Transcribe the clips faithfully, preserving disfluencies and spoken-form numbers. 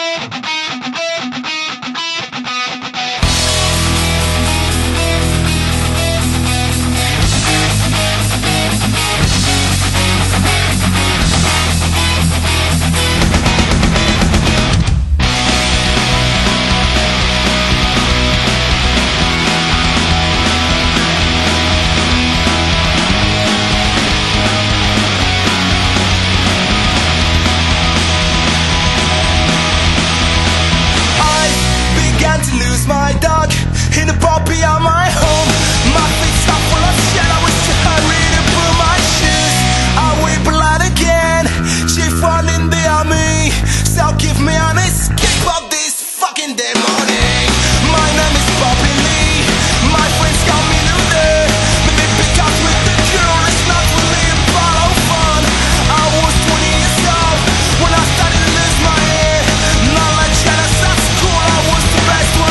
My dog in the puppy on my home. My feet stuck full of shit. I wish to hurry to put my shoes. I weep blood again. She fought in the army, so give me an escape of this fucking demonic. My name is Bobby Lee. My friends call me Luther. Maybe because with the girl it's not really a part of fun. I was twenty years old when I started to lose my hair. Not like jealous at school. I was the best one.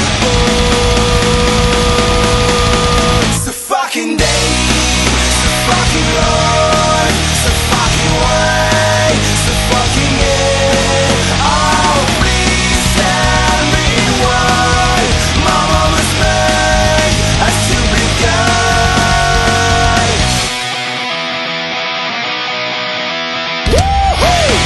It's a fucking day, it's a fucking life, it's a fucking way, it's a fucking year. Oh, please tell me why my mama's made a stupid guy. Woo-hoo!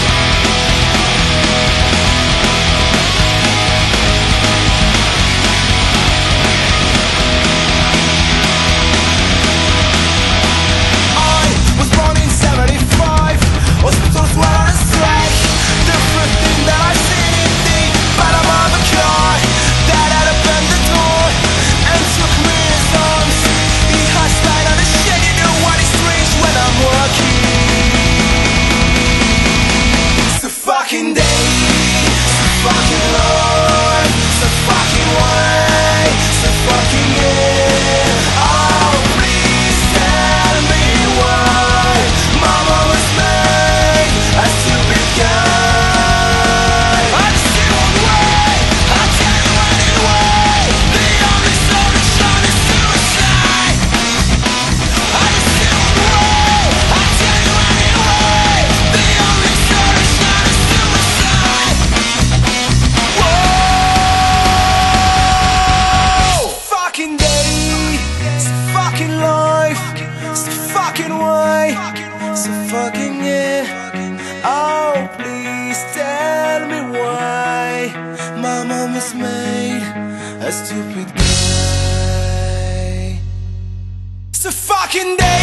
Hospitals were on a strike. The first thing that I seen in the bottom of a car that had opened the door and took me in his arms. He has died on the shit. You know what is strange when I'm walking. It's a fucking day, it's a fucking life, it's a fucking way, it's a fucking year. Oh, please tell me why my mama's made a stupid guy. I see one way, I'll tell you anyway. The only solution is suicide. I see one way, I'll tell you anyway. The only solution is suicide. Whoa! Fucking day, it's a fucking life, it's a fucking way, it's a fucking year. Oh, please tell me why my mom is made a stupid guy. It's a fucking day.